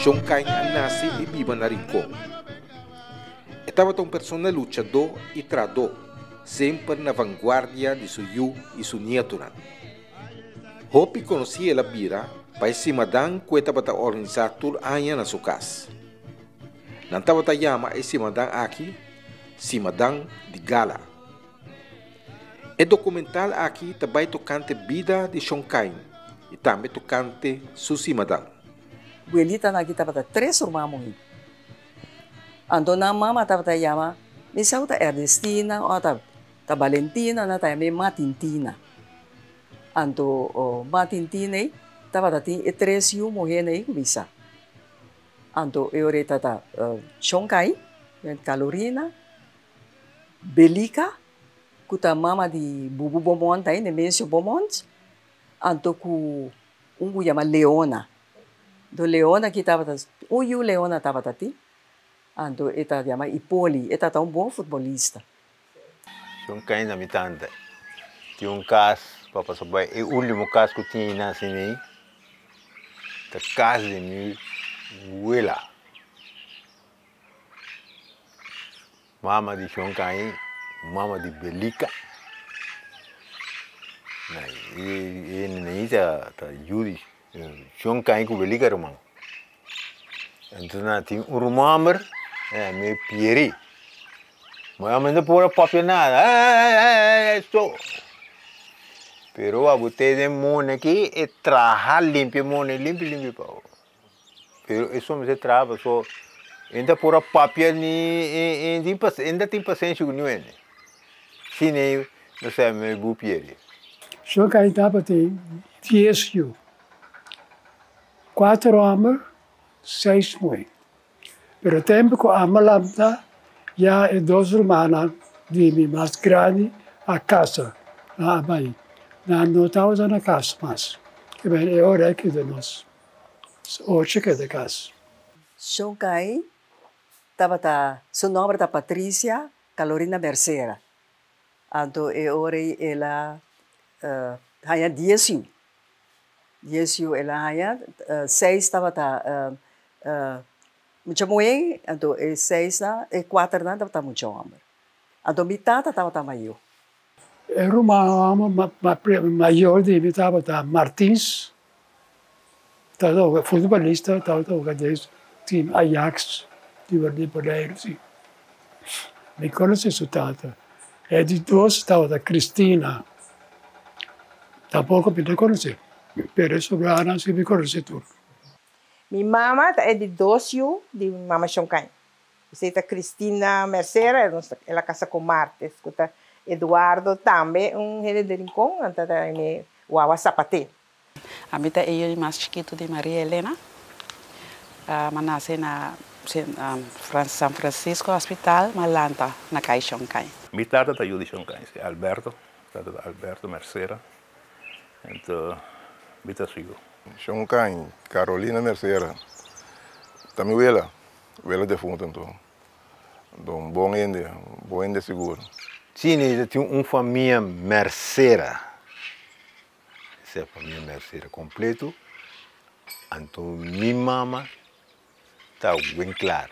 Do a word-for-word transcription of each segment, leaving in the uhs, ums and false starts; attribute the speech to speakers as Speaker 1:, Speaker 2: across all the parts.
Speaker 1: Shonkai nasce e vive na Rincon. Estava um persona luchador e trador, sempre na vanguardia de seu yu e seu nieturan. Hopi conhecia a bira, para cima dan que estava a organizar tur anos na sua casa. Não estava a chamar esse madan aqui, Simadan de Gala. O documental aqui também tocante vida de Shonkai e também tocante su Simadan.
Speaker 2: Abuelita na kita pada três irmãos. Ando na mama tava ta yama, mi sauta Ernestina ou ta ta Valentina na ta me Matintina. Ando o Matintina tava ta ti três yu morrer nei bisa. Ando eu reta ta Shonkai, Carolina, Belica, kuta mama di Bubu Beaumont aí, Nemesio Beaumont. Ando ku um yama Leona. Do Leona que tava ta, o yu Leona tava ta ti. Ando eta chama Ipoli, eta tá um bom futebolista.
Speaker 3: Shonkai na mitanda. Tinha um caso, para saber, é o último caso que eu tinha na cena, da casa de minha abuela. Mama de Shonkai, mama de Belica. E e nem tá tá Yuri, Shonkai com Belica irmão. Então tinha um rumor. É, me pieri. Mas eu não pôr papel nada. É, é, só. Pero a botei de mone aqui e trabalhar limpo, mone limpo, limpo pau. Pero isso me se trava só. Ainda pôr papel ni ainda tem paciência com ele. Se nem não sei me bu pieri.
Speaker 4: Só que ainda tem dez yu. Quatro homens, seis mulheres. Pero tempo que a malamta já é dois irmãs de mim mais grande a casa na Bahia. Não não estava na casa mais. Que bem é hora aqui de nós. Hoje que é de casa.
Speaker 2: Shonkai tava ta, seu nome tá Patrícia Carolina Mercera. Então é hora ela hanya dez yu. dez yu ela hanya seis tava ta mucha mulher, então é seis na, é quatro na, tava muito homem. Então metade tava tá maior.
Speaker 4: Era uma homem maior de mim tava tá Martins, tava futebolista, tava tava desse time Ajax, de Verde Poleiro, sim. Me conhece isso tata. É de dois tava da Cristina. Tampouco me conhece. Pero sobre a Ana se me conhece tudo.
Speaker 5: Minha mama é de Dócio, de Mama Shonkai. Você está Cristina Mercera, ela casa com Martes. Eduardo também, um rei de Rincon, então é o Awa Sapate.
Speaker 6: A minha é o mais chiquito de Maria Helena. Uh, nasce na um, São Francisco Hospital, Malanta, na Cai Shonkai.
Speaker 7: Minha tata está de Shonkai, Alberto, tata Alberto Mercera. Então, minha sigo.
Speaker 8: Shonkai, Carolina Mercera. Também ela, ela defunta então. Um bom ende, um bom ende seguro.
Speaker 3: Sim, tinha uma família Mercera. Essa é a família Mercera completo. Então, minha mama está bem clara.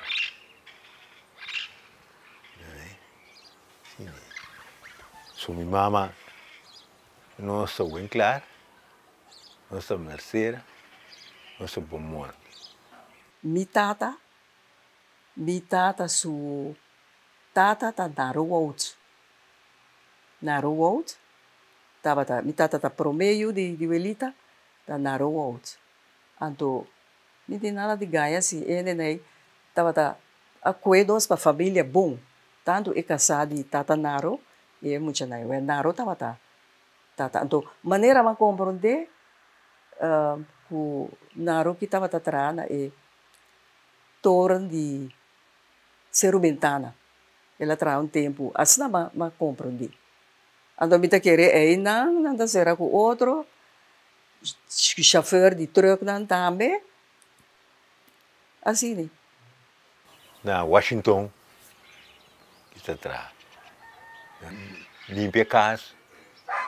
Speaker 3: Sim. So, minha mama não está bem clara. Nossa Mercera, nossa Beaumont.
Speaker 2: Mi tata, mi tata su tata ta Naruwout. Naruwout, tava ta mi tata ta promeio de de velita ta Naruwout. Anto, não tem nada de ganhar se ele nem tava ta acordos para família bom. Tanto é casado de tata Naro e é muito nai. O Naro tava ta tata. Anto, maneira de compreender Uh, o Naro que estava atrás é torno de Serubentana. Ela traz um tempo, assim não me compreende. Então, me querer é não, não será com outro, chofer de truck não também. Assim, né?
Speaker 3: Na Washington, que está atrás. Limpa a casa.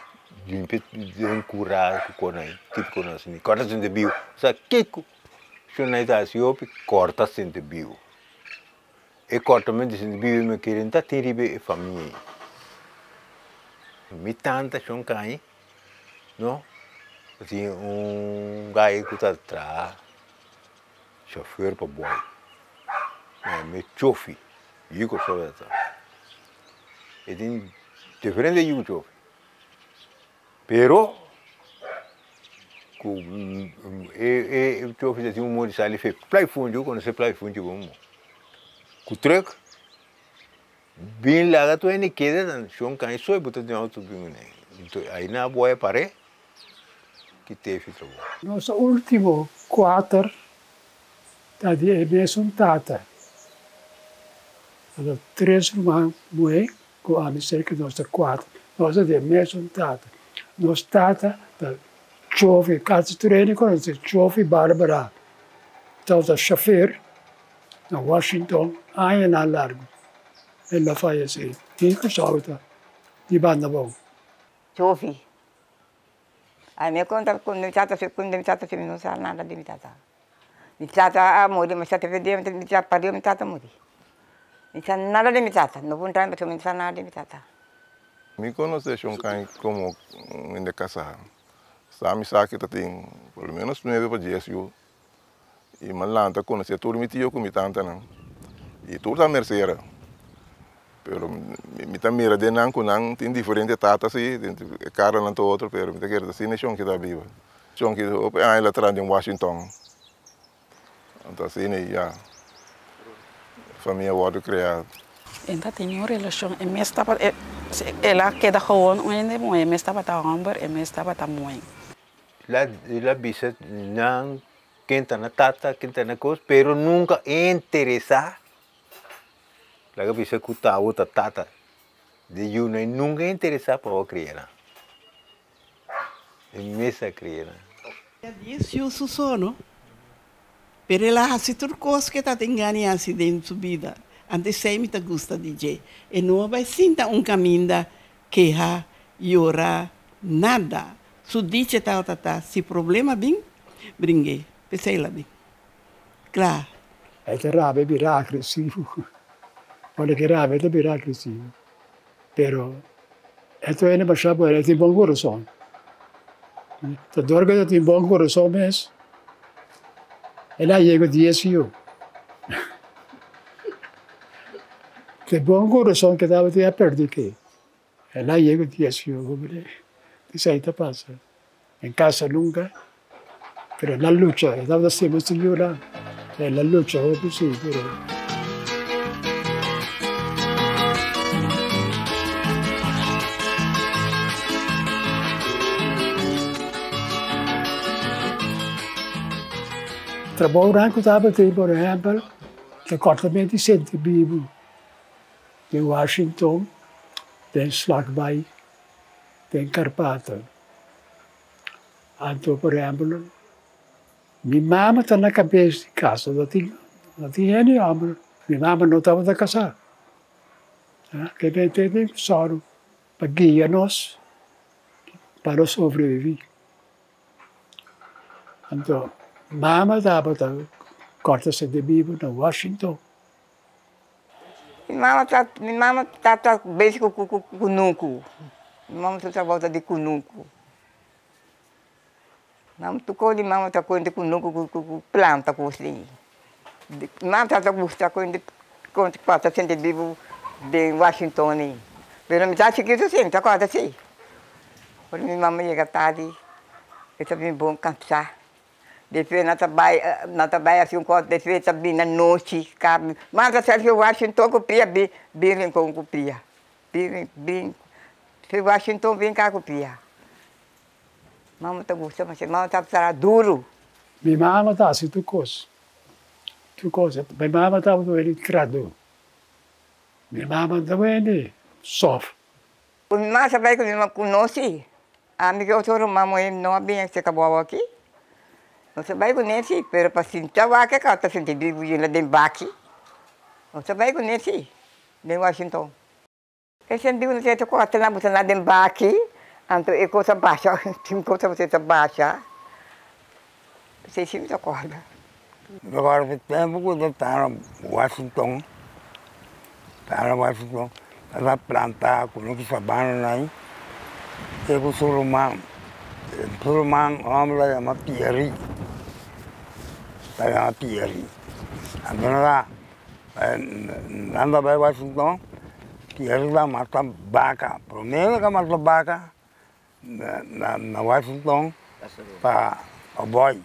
Speaker 3: Limpa um curado que conhece, tipo conhece. Quando a gente viu, sabe que se não está assim, eu corta sente bio. E corta mente sente bio me querem tá teribe família. Me tanta chão cai, não? Assim um gai que está atrás, chofer para boy. Me chofi, e que só essa. E tem diferente de eu chofi. Pero e e eu fiz assim um monte de sali fez play fundo quando se play fundo como com truck bem lá tu é nem queda chão cai só botar de auto bem né então aí na boa pare que teve trabalho.
Speaker 4: Nosso último quatro tá de mesmo tata. Ada três irmãos mãe com a misericórdia nós quatro nós de mesmo tata nós tata chove casa treino quando se chove Bárbara então o chofer na Washington aí na largo ela faz assim fica solta de banda bom
Speaker 9: chove aí me conta quando me trata se quando me trata se não sabe nada de me trata me trata a morrer mas trata de me trata para me trata morrer me trata nada de me trata não vou entrar mas me trata nada de me trata
Speaker 8: me conhece um cãe como em de casa Sami sabe que tem pelo menos nove para dez eu e malanta conhece todo me tio como tanta não e tudo a merceira pero me tá mira de não com não tem diferente tata assim tem cara não to outro pero me tá querendo assim nesse que tá viva chão que ah ela atrás em Washington então assim né já família water criado
Speaker 6: Então tem uma relação, e me estava, ela queda gewoon, onde moe, me estava tá amber, e me estava tá moe.
Speaker 3: Lá, lá bisa não quem tá na tata, quem tá na coisa, pero nunca interessa. Lá bisa cuta outra tata, de you não nunca interessa para o criar. É mesa criar.
Speaker 10: Disse o sono, pero ela hace tudo coisa que tá engane assim dentro sua vida. Antes sempre te gusta D J. E não vai sentar um caminho que ha llora nada. Su dice tal tal tal. Se problema bem, brinque. Pensei lá bem. Claro.
Speaker 4: É que rave virá agressivo. Olha que rave é virá agressivo. Pero esto é uma chapa, ele tem bom coração. Se dorme tem bom coração mesmo. Ela chega dez anos. Que bom coração que estava a perder que ela chega dez anos como ele isso aí passa em casa nunca pero na luta estava sempre segura ela luta o possível pero trabalho branco estava por exemplo departamento de centro vivo de Washington, tem Slagbay, tem Carpata. Então, por exemplo, minha mãe está na cabeça de casa, não tinha, não tinha nem homem. Minha mãe não estava a casar. Que nem tem só para guiar-nos, para sobreviver. Então, mãe estava a corta-se de vivo na Washington.
Speaker 9: Minha mama tá, minha mama tá, tá bem com o cunuco. Minha mama tá volta de cunuco. Não tocou de mama tá com de cunuco com planta com assim. Mama tá tá com de com de quatro cento vivo de Washington nem. Pero me tá chiquito assim, tá quase assim. Por minha mama chega tarde, eu tá bem bom cansar. Depois na trabalho, na trabalho assim um corte depois também na noite, carne. Mas a série Washington copia bem, bem com copia, bem, bem. Se Washington vem cá copia. Mama tá gostando, mas mama tá será duro.
Speaker 4: Minha mama tá assim tu coisa, tu coisa. Minha mama tá muito ele criado. Minha mama também sofre.
Speaker 9: O minha mama sabe que minha mama conhece. A amiga eu sou mamãe não bem que acabou aqui. Não sabia conhecer, pero para sentar o que está sentindo vivo lá dentro baqui. Não sabia conhecer, em Washington. Eu senti que você está até lá você lá dentro baqui, então é coisa baixa, tem coisa você está baixa. Você sempre acorda.
Speaker 11: Agora que tempo que eu estava em Washington, estava em Washington, estava plantar com o que sabana aí, e com o Surumão. O Surumão, o homem lá chama Pieri. Está chama Pieri. Então lá, andando para Washington, Pieri lá mata vaca. Primeiro que mata vaca, na, na Washington, para o boi.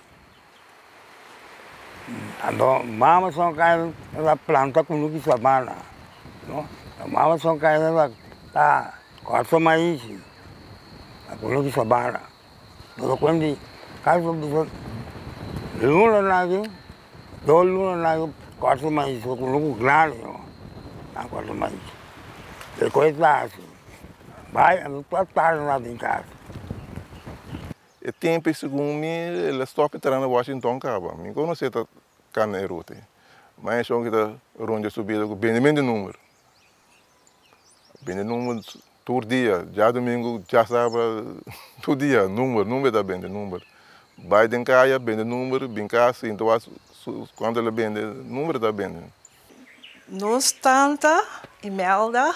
Speaker 11: Então, mama são caídas na planta com o que sabana. Mama são caídas na tá, corta maíz, com o que sabana. Então, quando caso de luna lá, dois lunas lá, corta maíz, com o que grande, corta maíz. Depois lá, vai, não estou tarde lá em casa.
Speaker 8: E tempo, segundo mim, ele stop entrando em Washington, caba. Me conhece a cana erote. Mas só que está ronde subida com bem de número. Bem de número todo dia. Já domingo, já sabe, todo dia, número, número da bem de número. Vai de caia, bem de número, bem cá, assim, então, quando ele bem de número da bem.
Speaker 12: Nós tanta, Imelda,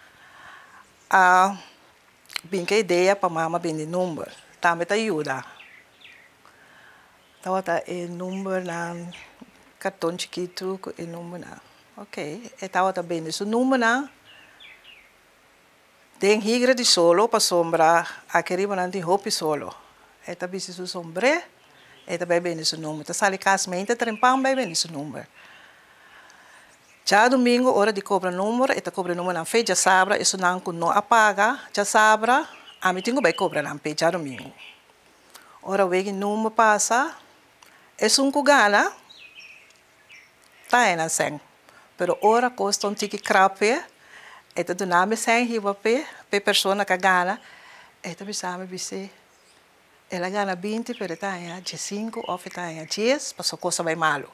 Speaker 12: a bem que ideia para mama bem de número. Também ajuda. Então, tá o número na cartão chiquito, o número na. Ok. Então, tá bem esse número na. Tem higra de solo para sombra, a querida não tem roupa solo. Eta bisi su sombre, eta bem bem esse número. Tá sali casamente trempam bem bem esse número. Já domingo, hora de cobrar número, eta cobra número na fecha sabra, isso não não apaga, já sabra. A mim tenho que cobrar na fecha domingo. Ora, o que número passa, é um cugana, tá aí na sen. Pero ora custa um tique crape, é do nome sem riba pe, pe pessoa que gana, é também sabe você, ela gana vinte, pero tá aí cinco, ou tá aí dez, passou coisa bem malo.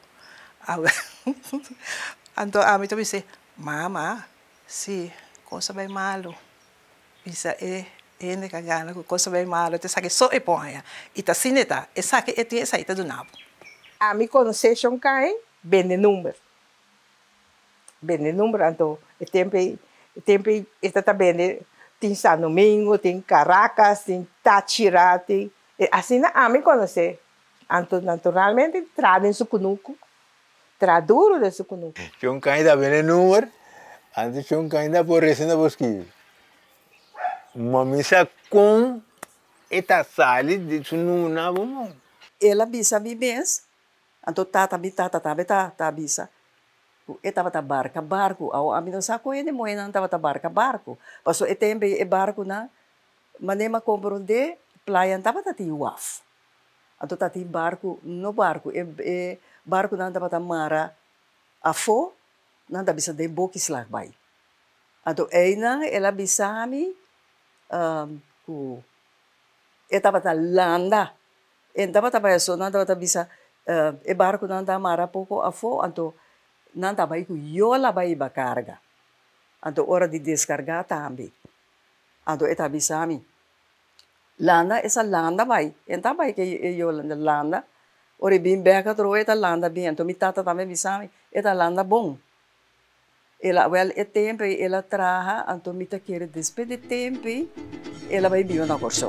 Speaker 12: Então a mim também sei, mama, sim, coisa bem malo, isso é ele que gana coisa bem malo, te sabe só e põe, e tá assim tá, e sabe e tem essa ita do nabo.
Speaker 5: A mim conhecer São Caim, bem de número, bem de número, então o tempo, o tempo está também tem São Domingo, tem Caracas, tem Táchira, assim a mim conhecer, então naturalmente tradem sucunuco, traduro de sucunuco.
Speaker 3: São Caim da bem de número, antes São Caim da por recente bosque. Uma missa com esta sala de sununa bom.
Speaker 2: Ela bisa bibes, anto tata bitata tata tata tata bisa. Eta bata barca barco, ao amino sako ele moena anta bata barca barco. Paso etembe e barco na manema comprende playa anta bata ti waf. Anto tati barco no barco e, e barco nanda bata mara afo nanda bisa de bokis lag bai. Anto eina ela bisa mi Um, ku eta bata landa enta bata paso nanda bata bisa uh, e barco nanda mara pouco afo anto nanda vai ku yola vai ba carga anto hora de descargar tambi anto eta bisa mi landa essa landa vai enta vai que yola landa ora bim beka tro eta landa bem anto mi tata também bisa mi eta landa bom. Ela, well, e tempo ela traha, anto mita quer despedir tempo, ela vai viver na corso.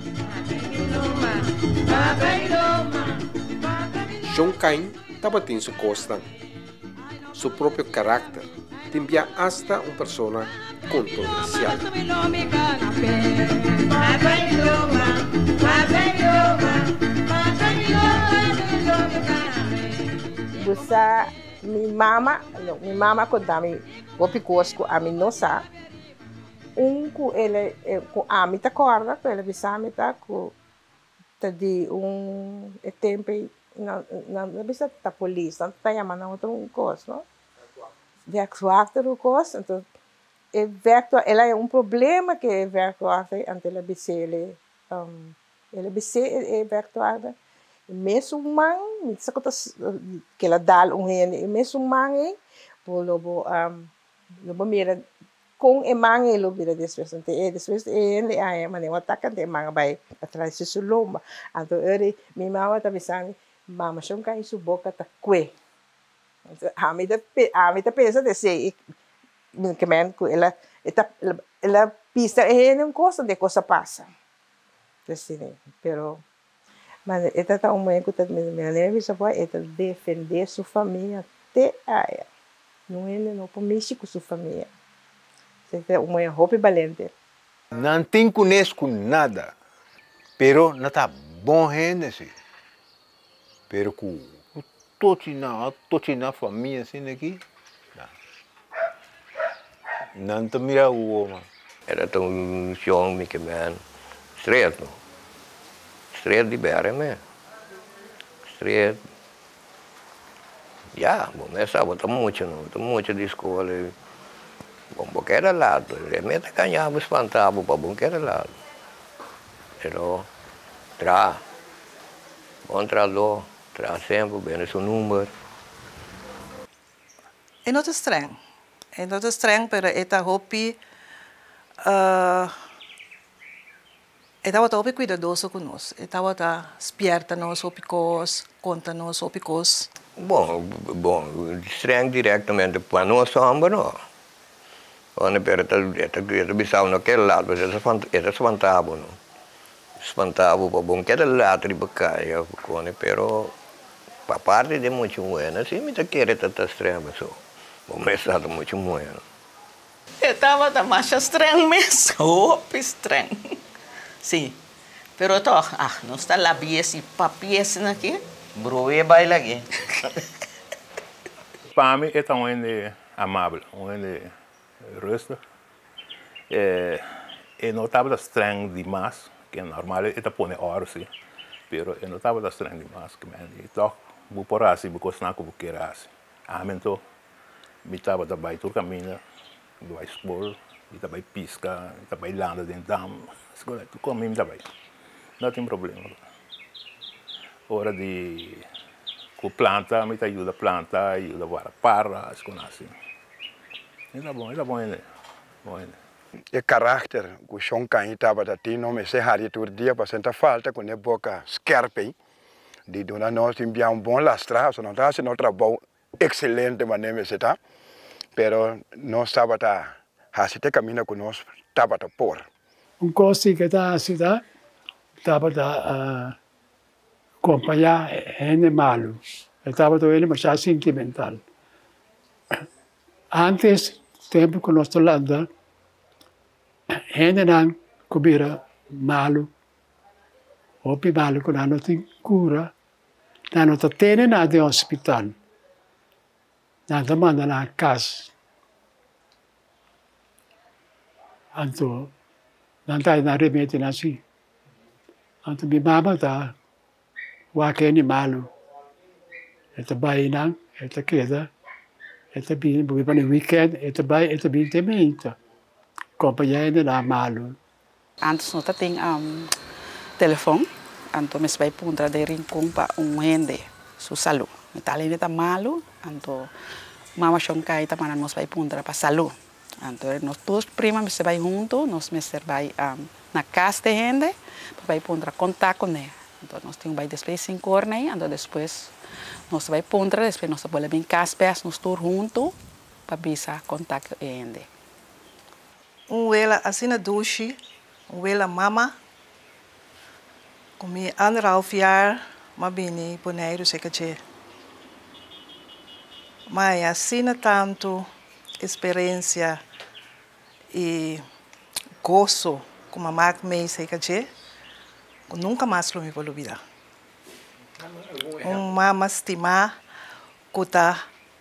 Speaker 1: São Caim estava tendo sua costa, seu próprio caráter, também hasta uma pessoa controversial.
Speaker 5: Busa mi mama, no, mi mama contava o picosco a mim não sabe. Um com ele, com a mim tá corda, com ele bisa me tá com tá de um é tempo na na bisa tá polícia, tá chamando outro um coisa, não? Werkwachter o coisa, então é werkwa, ela é um problema que é werkwachter, ante ela bisa ele, um, ele bisa é werkwachter. Mesmo man, minsa ko tas que ela dá um rene, mesmo man eh, por lobo um, lobo mira com e man eh lobo mira después ante eh después eh ele ai mane watakan de man vai atrás de suloma, então ele mi mama tá pensando mama shonkai su boca ta kwe. Ami ta ami ta pensa de sei que men ku ela ela ela pista é uma coisa de coisa passa. Assim, pero mas ela tá uma que tá me me só vai ela defender sua família até aí. Não é não para mexer com sua família. É uma roupa valente.
Speaker 3: Não tem conheço nada, pero não tá bom gente, pero com todos na todos na família assim aqui, não te mira o homem.
Speaker 13: Era tão jovem que man, estreito, estreito de berre me, estreito. Já, bom, mas sabe, tá muito não, tá muito de escola. Bom, porque era lado, realmente ganhava espantava para bom que era lado. Pero tra, bom tralô, tra sempre bem o número.
Speaker 12: É não estranho, é não estranho, pero esta roupa, uh, esta roupa cuidadoso conosco, esta roupa esperta nos opicos, conta nos opicos.
Speaker 13: Bom, bom, estranho diretamente para nós sombra não. Quando era bisau naquele lado, era espantava, não? Espantava para bom que era lado de bacaia, pero para parte de muito bueno, assim, me queria estar estranho, só. Bom, mas estava muito bueno.
Speaker 10: Eu estava da mais estranho mesmo, oh, estranho. Sim, pero to, ah, não está lá biese papies aqui, broe baila aqui.
Speaker 7: Para mim é tão amável, um rustig. Eh, e notava estranho demais, que é normal, ele põe horas, sim. Pero eu notava estranho demais, que man, e toch, vou por assim, vou costurar com o que era assim. Ah, então, me estava também todo caminho, do escola, e também pisca, e também landa dentro da dam, escola, tu comigo também. Não tem problema. Hora de com planta, me ajuda a planta, ajuda a para, escola assim. Era bom, era bom ainda. Bom ainda.
Speaker 11: E caráter, o chão cai tava da ti, não me sei hari tur dia para sentar falta com a boca scarpe, de dona nós enviar um bom lastra, só não tá sendo um trabalho excelente, mas nem me sei tá, pero nós tava tá, assim te caminha conosco, tava tá por.
Speaker 4: Um coisa que tá assim tá, tava tá acompanhar é malo, tava tá ele mas já sentimental. Antes tempo que nós Holanda, gente não comia malo, ou malo que não tem cura, não tem nada em hospital, não manda na casa. Então, não tem nada remédio assim. Então, minha mama está, o aquele malo, está bem não, está queda. Ito bin buwi pa ng weekend, ito ba ito bin temento. Kompanyahin na malo.
Speaker 6: Antes não tem um telefone, então me vai punta de rincón para um gente su salud. Me tá ali tá malo, então mama shonkai tá para nos vai punta para salud. Então nós todos prima me vai junto, nós me vai um, na casa de gente, para vai punta contato com ele. Então nós temos vai depois cinco horas, então depois nós vai punta, depois nós vamos bem casa, nós todos juntos para bisa contato com ele.
Speaker 12: Um ela assim na duche, um ela mama, comi anderhalf jaar, mas bem poneiro sei que mas assim tanto experiência e gozo como a marca me sei que nunca mais lo me vou olvidar. Um mama estimar que tá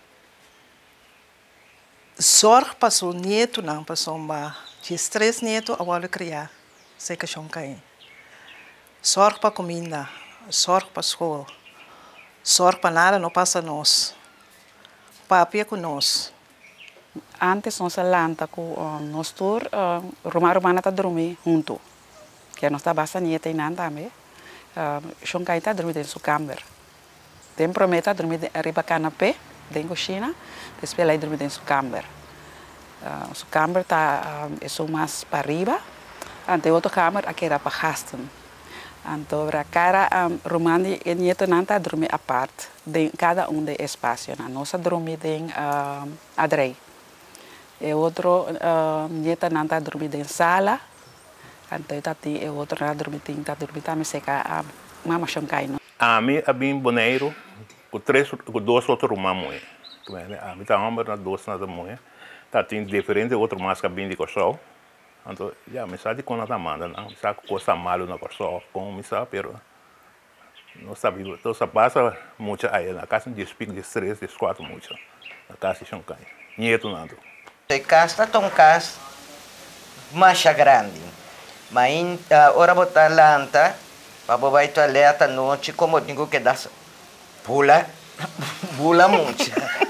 Speaker 12: sorte para o neto não para somba de três netos a vale criar sei que são cai sorte para comida sorte para escola sorte para nada não passa nós papi é com nós
Speaker 6: antes nós lanta com nós tour Roma Romana tá dormir junto que nós tá basta nieta e nada também são cai tá dormir em sua câmara tem prometa dormir arriba canapé dentro da cozinha, depois ela dorme dentro da câmara. Uh, sua câmara está uh, mais para arriba, e a outra câmara aqui era para gastar. Então, para cada um, romani e nieto nanta dormir à parte, de cada um de espaço. Nossa dormir em uh, adrei. E outro uh, nieto nanta dormir em sala. Então, tati e outro nanta dormir em tati dormir também seca a mama Shonkai.
Speaker 7: A mim a bem boneiro com três com dois outros romani. A mim tá homem na dois nada mulher. Tá tem diferente outro mais que bem de coxão. Então, já me sabe quando está mandando, não sabe coisa malo na pessoa, como me sabe, pero não sabe, então só passa muito aí na casa de espigo de três, de quatro muito, na casa de Shonkai, nieto nado.
Speaker 14: A casa está um casa mais grande, mas a hora botar lanta, para botar toaleta noite, como digo que dá pula, pula muito.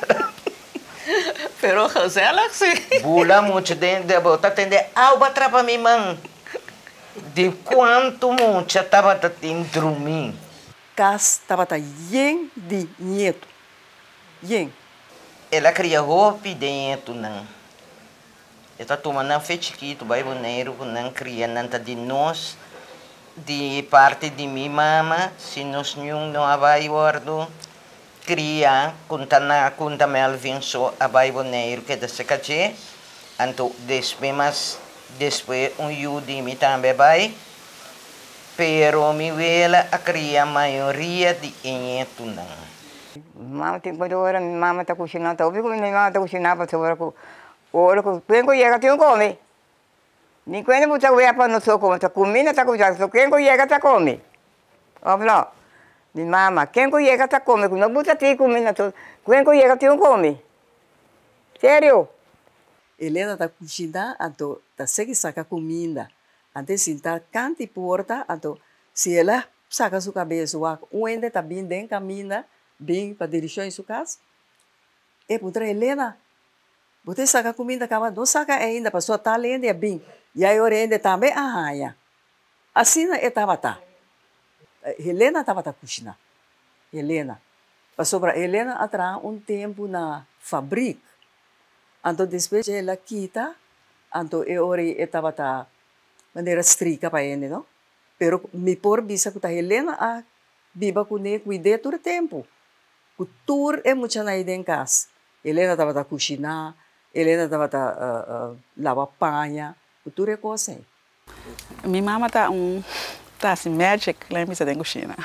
Speaker 12: Pero José sim.
Speaker 14: Bula muito dentro de botar atender alba trapa minha mãe. De quanto muito estava tendo dormir.
Speaker 2: Cas estava tá yen de nieto. Yen.
Speaker 14: Ela cria roupa dentro não. Ela toma não fez chiquito, vai boneiro, não cria nada de nós. De parte de minha mama, se nós não vai guardo. Cria, conta na conta Melvin so abai boneiro que da secache, anto depois mas depois um yudi mi também vai, pero mi vela a cria maioria de enheto não.
Speaker 9: Mama tem quando hora mama tá cozinhando, tá ouvindo como minha mama tá cozinhando para sobre com, hora com quem chega tem um come, nem quando você vai para no seu come, tá comendo tá cozinhando, quem chega tá come, óbvio. Minha mama, quem chega tá come, não bota te comendo tudo. Quem chega tem um come. Sério?
Speaker 2: Helena tá cozinhando, então tá seguindo saca comida. Antes sentar cante porta, então se ela saca sua cabeça, o ende tá bem dentro caminha, bem para dirigir em sua casa. E putra Helena, você saca comida cama, não saca ainda, para sua tá lendo é bem. E aí o ende também arranha. Assim é tava tá. Helena estava na cozinha. Helena. Passou para Helena atrás um tempo na fábrica. Então, depois ela quita. Então, eu estava de maneira estricta para ele, não? Pero me por bisa que a Helena a viva com ele, cuidei todo o tempo. O tour é muito na ideia em casa. Helena estava na cozinha. Helena estava a uh, uh, lavar panha. O tour é coisa assim.
Speaker 6: Minha mama está um... Tá assim, magic, lembra se tem cozinha.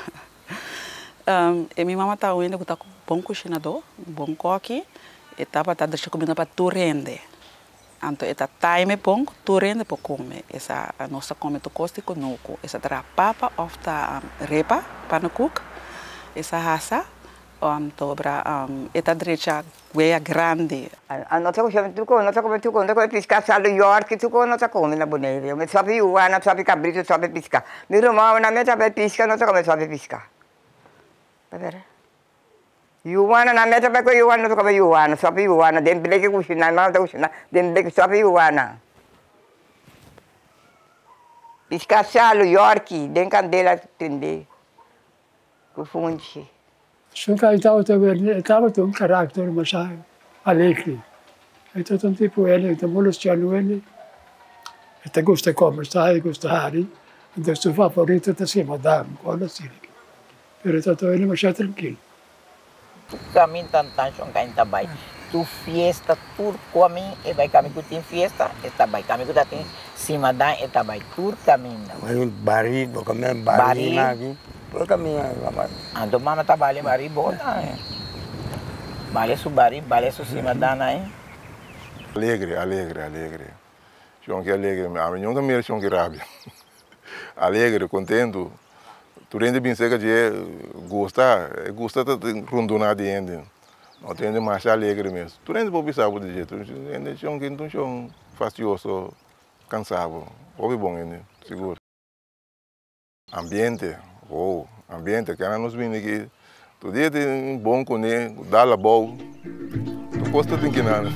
Speaker 6: Um, e minha mama tá indo que tá com bom cozinhador, um bom coque, e tava tá deixando comida para tu rende. Então, eta time bom, tu rende para comer. Essa a nossa come tu coste conosco. Essa tra papa of ta um, repa para no cook. Essa raça, um, dobra um, eta direita guia grande.
Speaker 9: A nossa cozinha tu com, nossa come tu com, quando piscar sal York tu com nossa come na boneira. Me sabe o ana, sabe cabrito, sabe piscar. Me romão na meta sabe piscar, nossa come sabe piscar. Tá vendo? Yuana na meta vai com Yuana, nossa come Yuana, sabe Yuana, dem bleke cozinha, não tá cozinha, dem bleke sabe Yuana. Piscar sal York, dem candela tende. Com fonte.
Speaker 4: Shonkai estava com um caráter mais alegre. Então, um tipo ele, então, molestiano ele, ele gosta de conversar, gosta de hari. Então, seu favorito está assim, madame, olha assim. Mas então, ele mais tranquilo.
Speaker 14: Tu caminho tanto, Shonkai também. Tu fiesta, tu come, e vai caminho que tem fiesta, e também caminho que tem cima da, e também tu caminho.
Speaker 11: Mas um barrigo, comer barrigo aqui. Por caminho,
Speaker 14: ando mama trabalha bari boa, vale su bari, vale su cima da né?
Speaker 8: Alegre, alegre, alegre. Shonkai alegre, a mim nunca me Shonkai rabia. Alegre, contento. Tu rende bem seca de gostar, gosta de rondonar de ende. Não tem de mais alegre mesmo. Tu rende por pensar por jeito, rende Shonkai então chão fastioso, cansado. Ouve bom ende, seguro. Ambiente. Oh, ambiente, que nós vimos aqui. Todo dia tem um bom coné, dá la boa. Tu gosta de que nada.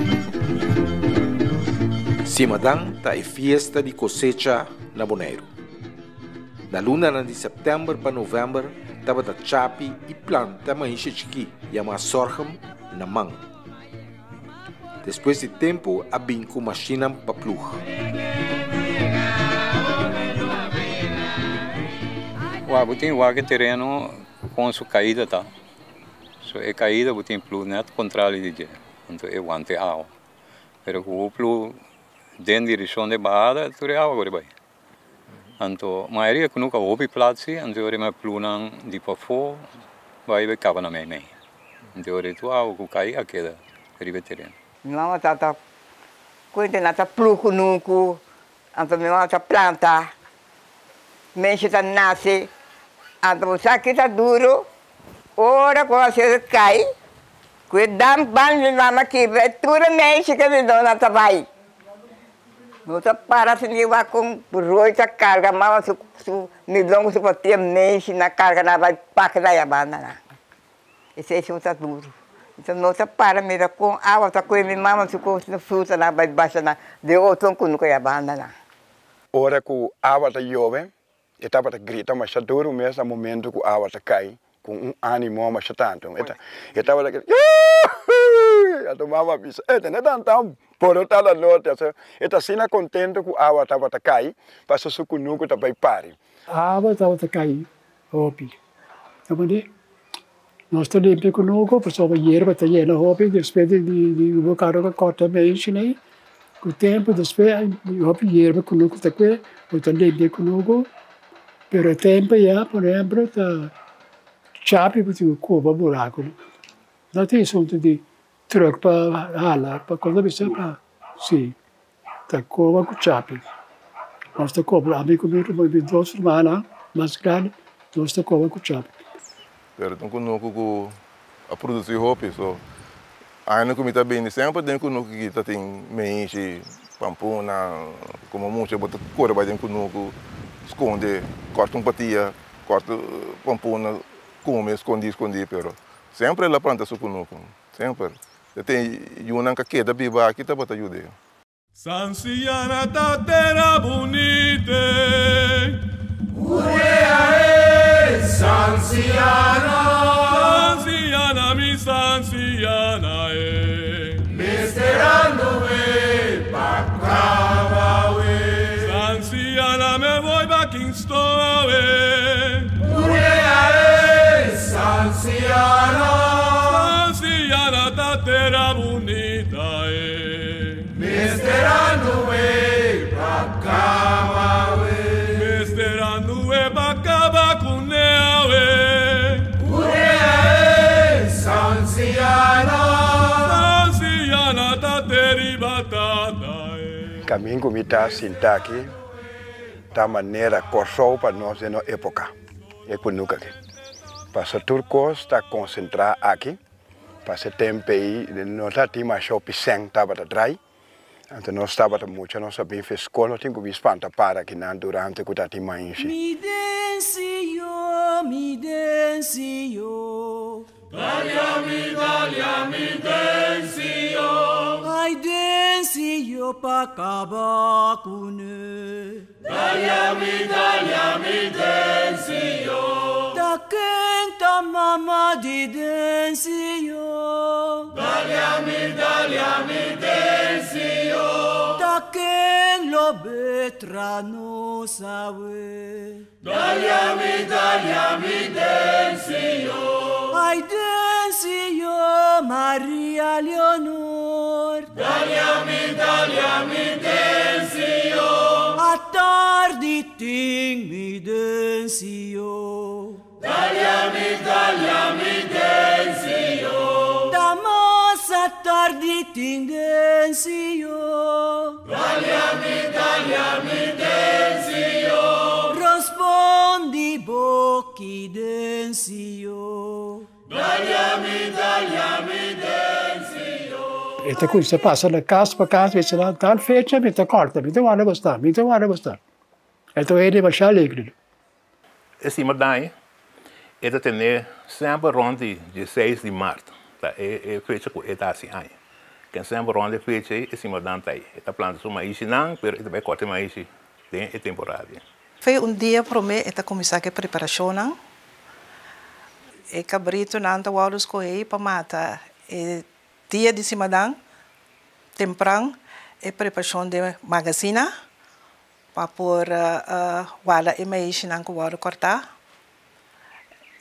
Speaker 1: Simadan tá é fiesta de cosecha na Boneiro. Da luna de setembro para novembro, estava da chapi e planta mais chiqui, chama sorghum na mão. Depois de tempo, a bem com máquina para plug.
Speaker 15: Uau, botem o terreno com sua caída, tá? So, é caída, botem plu net controle de je. Então, é ante água. Pero o plu den direção de baada, tu é água agora vai. Então, a maioria que nunca houve platzi, então eu me plu não de para fora, vai ver cava na minha mãe. Então, eu tu água que cai a queda, ribe terreno.
Speaker 9: Não, tá tá. Quando nós tá plu com nunca, então nós tá planta. Mexe tá nasce, então você aqui tá duro, ora quando você cai, cuidam ban de mama aqui, vai tudo mexe que me dona tá vai. Não tá para se levar com roita carga, mas se se me dona se pode ter mexe na carga na vai paca da yabana lá. Esse é o tá duro. Então não tá para me dar com água tá com minha mama se com fruta na vai baixa na de outro com no yabana lá.
Speaker 16: Ora que a água tá jovem, estava a gritar, mas duro mesmo no momento que a água tá cai, com um ânimo, mas tanto. Estava a gritar, a tomava bisa, este não é tão por outra noite, está assim contente que a água estava a cair, passou o que nunca estava a parar.
Speaker 4: A água estava a cair, hopi. Então, nós estamos limpando com nunca, passou a hierba, está llena hopi, depois de de o carro que corta meio chinês, com o tempo depois hopi hierba com nunca está aqui, então limpando com nunca. Pero o tempo já, por exemplo, está chape porque o coba buraco. Não tem assunto de truque para ralar, para quando você para sim, está coba com chape. Nós está coba, amigo meu, mas dois irmãos, mais grande, nós está coba com chape.
Speaker 8: Pero então quando eu a produzir roupa, so ainda como está bem sempre, dentro quando que está tem meixe, pampona, como muito bota cor vai dentro quando esconde, corta um patia, corta pampona, come, esconde, esconde, pero sempre ela planta sucunuco, sempre. Tem uma que queda biba aqui tá bota ajuda.
Speaker 17: Sanciana tatera bonite,
Speaker 18: urea e Sanciana,
Speaker 17: Sanciana mi Sanciana e,
Speaker 18: mesterando e pacava e,
Speaker 17: Sanciana me voy back in store e,
Speaker 18: urea e Sanciana,
Speaker 17: Sanciana tatera bonita e,
Speaker 18: mesterando e pacava e,
Speaker 17: mesterando e pacava cunea e,
Speaker 18: urea e Sanciana,
Speaker 17: Sanciana tateri batata e.
Speaker 16: Caminho que me está sentar aqui, da maneira correu para nós na época, é que nunca aqui. Para o turcos está concentrado aqui, para esse tempo aí, nós já tínhamos shopping sem estava atrás, então nós estava muito, nós sabíamos que a escola tinha que espanta para aqui durante que está mais.
Speaker 18: mi densio, mi densio,
Speaker 17: Dagliami, dagliami densio,
Speaker 18: ai densio pa cabacune,
Speaker 17: dagliami, dagliami densio,
Speaker 18: da quenta mamma di densio,
Speaker 17: dagliami, dagliami densio,
Speaker 18: da che lo betrano sawe,
Speaker 17: dagliami, dagliami densio,
Speaker 18: ai densio Maria Leonor,
Speaker 17: dagliami, dagliami densio,
Speaker 18: a tardi ting mi densio,
Speaker 17: dagliami, dagliami densio,
Speaker 18: da massa tardi ting densio,
Speaker 17: dagliami, dagliami densio,
Speaker 18: rispondi bocchi densio,
Speaker 17: dagliami, dagliami densio.
Speaker 4: Esta coisa passa na casa para casa, vê se lá tal fecha, me está corta, me tem hora gostar, me tem hora gostar. Então ele vai achar alegre.
Speaker 7: Esse madai é de ter sempre ronde de seis de março, tá? É fecha com é assim aí. Quem sempre ronde fecha esse madai tá aí. Esta planta suma ishi não, pero esta vai cortar mais ishi tem é temporário.
Speaker 12: Foi um dia para mim, esta começar a preparação não. E cabrito não tá walos correr para matar. E dia de cimadão, temprano, é preparação de magazina para pôr uh, wala e mais não que wala cortar,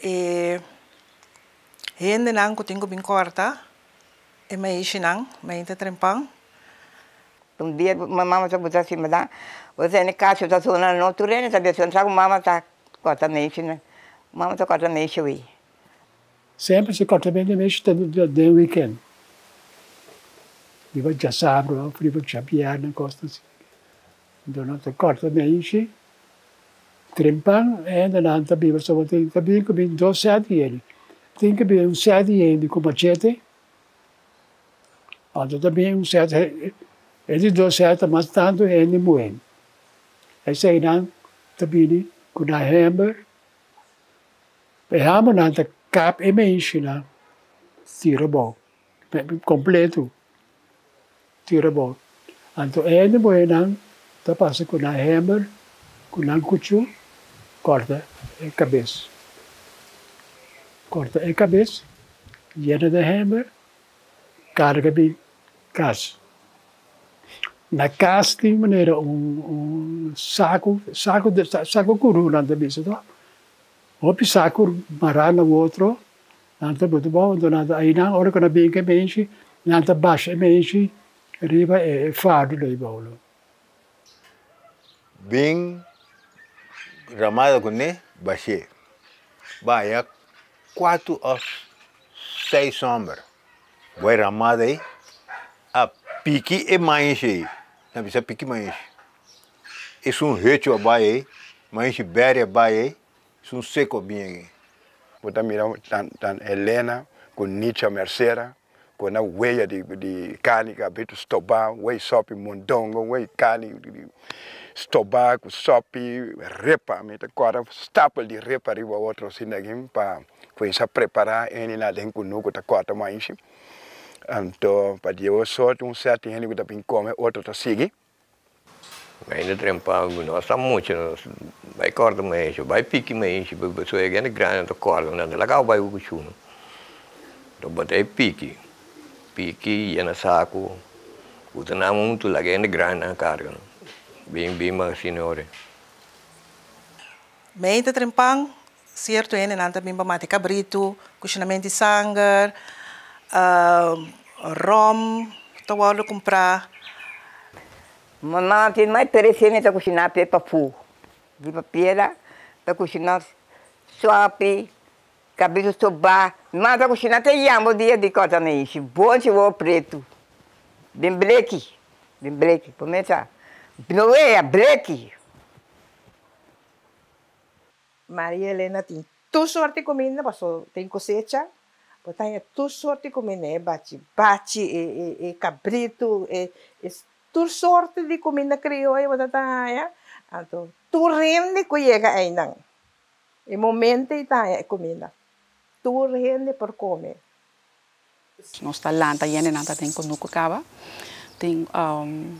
Speaker 12: E hende nang ko tingo bin corta. E me ishi nang, me inte trempang.
Speaker 9: Um dia, mamãe já botou assim, mas você nem caixa da zona não turene, sabe? Se entrar com mamãe tá corta mexe, né? Mamãe tá corta mexe aí.
Speaker 4: Sempre se corta bem mexe de weekend. Viva già sabato, viva già piano, costa assim. Então não tá corta mexe. Trempang e não tá viva só tem tá bem com dois sete ele. Tem que ver um sete ele com machete. Então também um sete ele dois sete mas tanto ele muito. Aí sai não tá bem com a hammer. E hammer não tá cap e mexe não. Tira bom. Completo. Tira bom. Então ele muito não tá passa com a hammer, com a cuchillo, corta a cabeça. Corta a cabeça, llena de hammer, carga bem casa. Na casa tem maneira um, um saco, saco de saco curu não tem isso, não? Ou saco mará no outro, não tem muito bom, não tem aí não, hora que na bem que mexe, não tem baixa mexe, riba é fardo daí bolo.
Speaker 3: Bem ramada com né, baixei, vai quatro ou seis sombras, vai ramada aí, a pique é mais aí, não precisa pique mais. Isso um reto vai aí, mais beira vai aí, isso um seco bem aí.
Speaker 16: Botar mirão tan tan Helena com Nietzsche Mercera, com a weia de de carne que habito estobar, wei sopi mondongo, wei carne de estobar com sopi repa, me tá agora staple de repa riba outro sinagim para começar a preparar ele na dentro com nuco tá corta mais. Então, para dia o sorte um certo ele que tá bem come, outro tá sigue.
Speaker 13: Ainda trempar, nós estamos muito, vai corta mais, vai pique mais, pessoa é grande grande, tá corta, não é legal vai o cuchuno. Então botei pique, pique ia na saco, o tanto muito lá grande grande na carga, bem bem mais senhora.
Speaker 12: Meita trempang, certo é nanta bem para mate cabrito, cozinamento de sangue, rom, tawalo comprar.
Speaker 9: Mamãe tem mais perecendo para cozinhar pepa fu. De papel, para cozinhar sopa, cabeça soba. Mas para cozinhar tem yambo dia de corta mexe. Bom de ovo preto. Bem bleque. Bem bleque. Começa. Não é bleque.
Speaker 5: Maria Helena tem tu sorte de comida, passou tem cosecha. Botar tu sorte de comida, bate, bate, e, e, e cabrito, e, e tu sorte de comida criolla, botar ya. Então, tu rende que chega ainda. E momento está a comida. Tu rende por comer.
Speaker 6: Nós está lá, está indo, nada tem com nuco cava, tem um,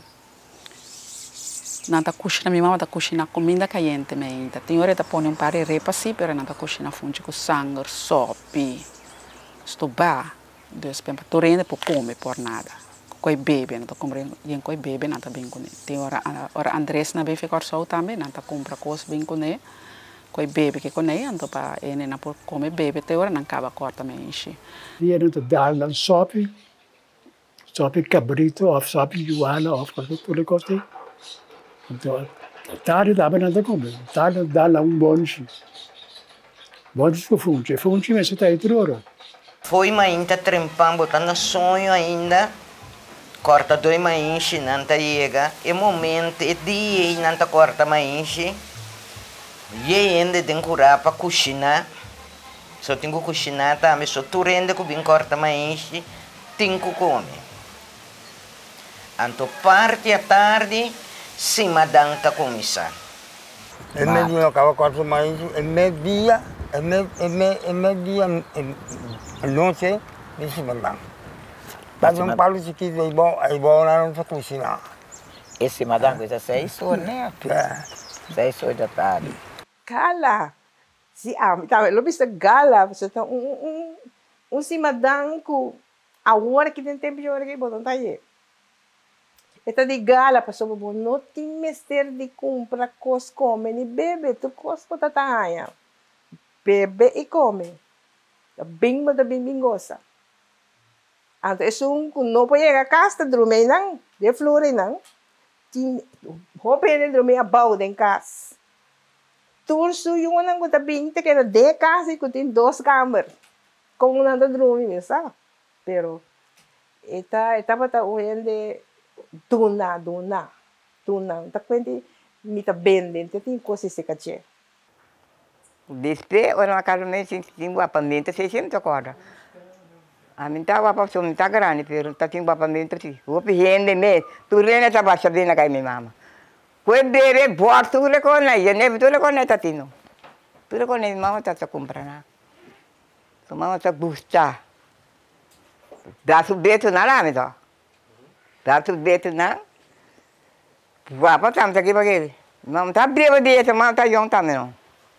Speaker 6: nada cozinha, minha mãe está cozinhando comida caliente, ainda tem hora está pondo um par de repas sim, pero nada cozinha funde com sangue, sopi, estobá, dois pempa, tu rende por comer por nada. Coi bebe, não tá comprando, e coi bebe não tá bem com ele. Tem hora, hora Andrés na bem ficar só também, não tá compra coisas bem com ele. Coi bebe que com ele, então para ele não por comer bebe, tem hora não acaba corta também enche.
Speaker 4: E ele não dá lá sopi, sopi cabrito, ou sopi juana, ou coisa tudo gostei. Então, tarde dá para não tá comer, tarde dá lá um bonche, bonche com funde, funde mas está aí tudo hora.
Speaker 14: Foi ainda trempando, botando sonho ainda. Corta dois maíz, não tá chega. E momento, e dia, não tá corta maíz. E ainda tem que curar para cozinhar. Só tenho que cozinhar também. Só tu rende que vem corta maíz, tenho que comer. Então, parte à tarde, cima da tá começar.
Speaker 11: É meio dia acaba corta maíz, é meio dia, é meio é meio dia, não sei, de cima da. Mas um palo de que é bom, é bom lá não cozinhar.
Speaker 19: Esse madame coisa seis horas, né? Seis horas da tarde.
Speaker 5: Gala. Si am, tá, lo bisa gala, você tá um um um si madame com a hora que tem tempo de hora que botam tá aí. Esta de gala, passou por não tem mestre de comprar coisas come nem bebe, tu coisas botar tá aí. bebe e come. Bem, mas bem bingosa. Então, é um que não pode chegar a casa, dormir não, de flores não. Roupa ele dormir a balde em casa. Turso yung nang ko tabing te kaya de casa ko tem duas câmaras. Como nanda dormir, sabe? Pero eta eta bata uende duna duna duna. Ta quindi mi ta bende, te tem coisa se cache.
Speaker 9: Despe, ora na casa me sin sin guapamento, se sempre acorda. A mim tá guapa, só me tá grande, pero tá tem guapamento sim. Vou pedindo me, tu rena tá baixa bem na casa minha mama. Quando bebe, bota tu le con lei, ne tu le con lei tatino. Tu le con lei mama tá tá comprando. Tu mama tá busta. Dá su beto na lá, me dá. Dá su beto na. Guapa tá me tá aqui bagulho. Mama tá breva de, mama tá jong também não.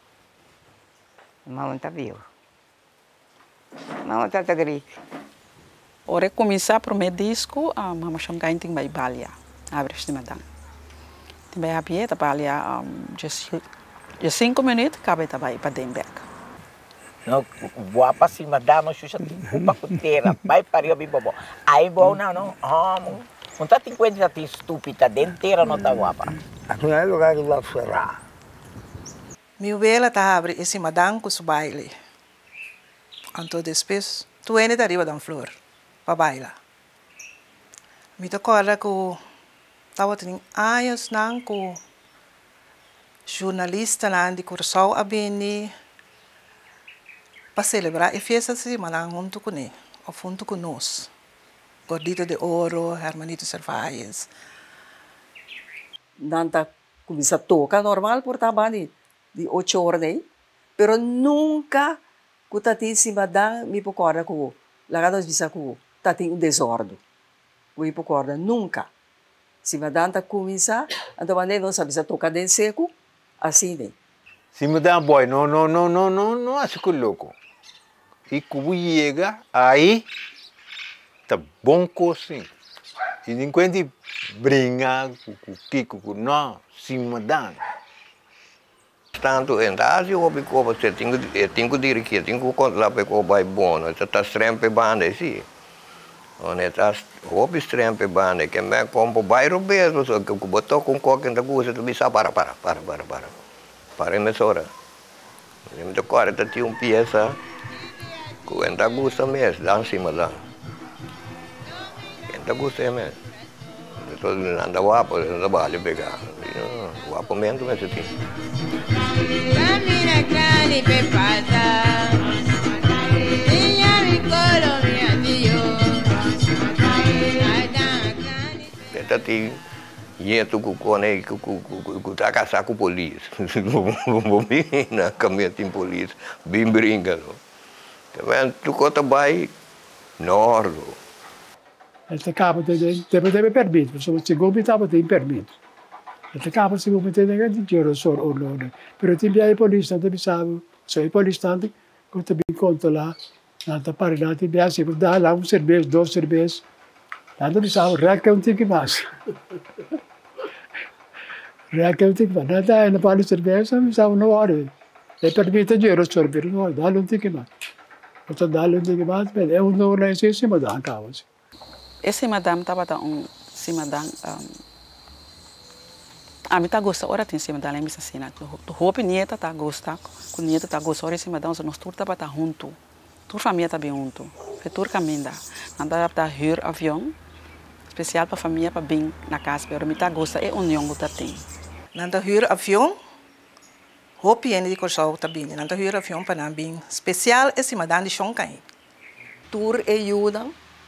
Speaker 9: Mama tá vivo. Mama tá tá grito.
Speaker 6: Ora começar pro meu disco, a mama Xongai tem vai balia. Abre este madam. Tem vai abrir tá balia just just cinco minutos cabe tá vai para Denberg.
Speaker 19: No, guapa si madam xuxa culpa cuteira, vai para eu bibobo. Aí bom não não. Ah, não tá tem coisa tá estúpida dentera não tá guapa.
Speaker 11: Aqui é lugar lá fora.
Speaker 12: Meu vela tá abre esse madam com o baile. Então depois tu ainda tá arriba da flor para bailar. Me recorda que estava tendo anos não com jornalista lá de Curaçao a bem para celebrar a festa de madam junto com ele, ou junto com nós. Gordito de Ouro, Hermanito Cervais.
Speaker 2: Nanta começa a tocar normal por trabalho de oito horas daí, pero nunca que tá tem cima da me pocorda com lá nós bisa com tá tem um desordem. Me pocorda nunca. Cima da tá começa, então maneira não sabe se tocar de seco, assim né.
Speaker 3: Cima da boy, não não não não não não acho que louco. E como chega aí tá bom cozinho. E enquanto brinca com o Kiko com não cima da
Speaker 13: Tanto em Ásia, eu vi que você tem que tem que dizer que tem que contar para que o pai bom, você está sempre banda assim. Onde está o sempre banda que me compro bairro mesmo, só que eu botou com qualquer coisa, tu bisa para para para para para para emissora. Eu me decora que tinha um peça que ainda gosta mesmo, lá em cima lá. Ainda gosta mesmo. Então anda guapo, anda vale pegar. Guapo mesmo mas assim.
Speaker 18: Camina grande pepata, minha ricolo minha dio.
Speaker 13: Tenta ter dinheiro com cone com com com tá caçar com polícia. Não vem na caminho tem polícia, bem brinca. Também tu conta vai nordo.
Speaker 4: Este capo deve deve permito, se você gomitava tem permito. Este capo se gomite nega di giro sor orlone. Pero ti via i polizia te bisavo, so i polizia con te bin conto là, nata pare nati via si da là un cervejo, dos cervejas. Nada bisavo recca un tic mas. Recca un tic mas, nada na pare cerveja, bisavo no ore. E permite giro sor per no, dalo un tic mas. Então dalo un tic mas, é um no na esse cima da cavos.
Speaker 6: Esse madam estava tá um cima da a mim tá gosta ora tem cima da lembra assim na roupa nieta tá gosta com nieta tá gosta ora cima da nós tudo tá tá junto tur família tá bem junto é tur caminda anda tá hur avião especial para família para bem na casa pero mim tá gosta é união que tá tem
Speaker 12: nanda hur avião roupa e de Curaçao tá bem nanda hur avião para bem especial é cima da de Xongai
Speaker 2: tur e ajuda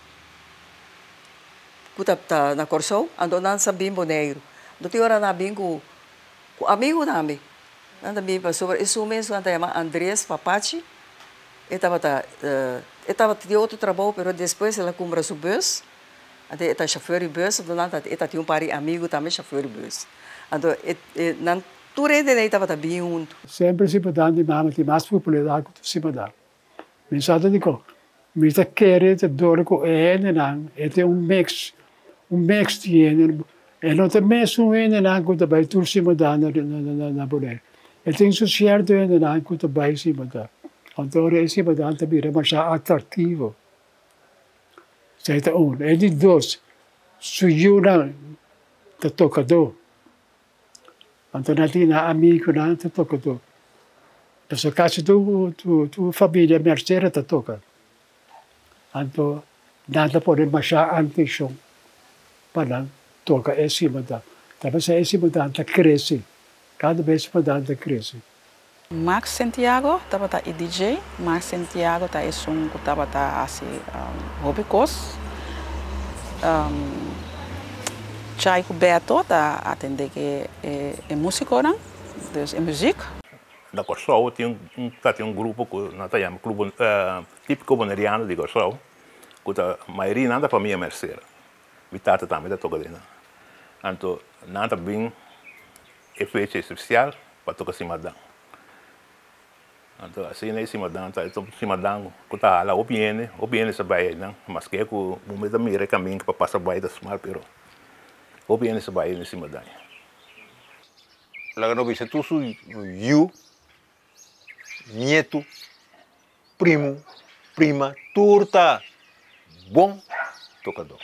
Speaker 2: Kuta na Curaçao, ando nan sa Bimbo Negro. Do ti ora na bingo, o amigo nami. Nanda bimba sobre isso mesmo, anda chama Andrés Papachi. Ele estava tá, ele estava de outro trabalho, pero depois ela compra seu bus. Até ele chauffeur de bus, do nada ele tinha um pari amigo também chauffeur de bus. Então, nan tudo ele estava tá bem junto.
Speaker 4: Sempre se pode de mama que mais popularidade que se pode. Me sabe de co. Me está querendo dor com ele não, ele é um mix. Um mix de ele. E não tem mesmo um ele não quando vai tudo se mudar na na na na bolé. Het is zo certo en dan komt erbij zie maar dat. Want door is je maar dan te bieden, maar zo attractivo. Zij te on. En die dos, sujuna te tocado. Want dan had hij na amigo na te tocado. Dus zo kan je tu tu tu familie mercere te tocar. Anto nada pode maar zo antichon. Para toca esse maar dat. Tapos esse maar dan te cresce. Cada vez mais dá cresce.
Speaker 6: Max Santiago estava tá D J. Max Santiago tá é um que estava tá assim hobby course. Um, Chaico Beto tá atender que é, é músico, né? Dus é música.
Speaker 7: Da Corsol tem um tá tem um grupo que nós chamamos clube uh, típico boneriano de Corsol, que a maioria nada família merceira. Vitata também da toca dentro. Então nada bem é feita especial para tocar cimadão. Então assim nem cimadão tá então cimadão que tá lá o piene o piene se vai não mas que é que o momento mira caminho para passar vai da smart pero o piene se vai nesse cimadão.
Speaker 3: Lá no bicho tu su you nieto primo prima turta bom tocador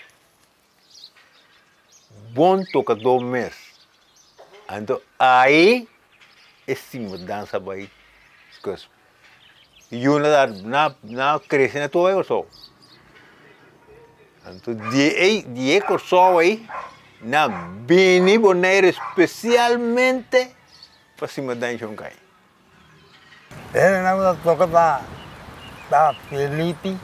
Speaker 3: bom tocador mesmo. Então aí esse mudança vai esquece e eu na na na cresce na tua eu só então de aí de eco só aí na bem boneiro especialmente para cima da Xhoncai.
Speaker 11: Ele na toca da da Felipe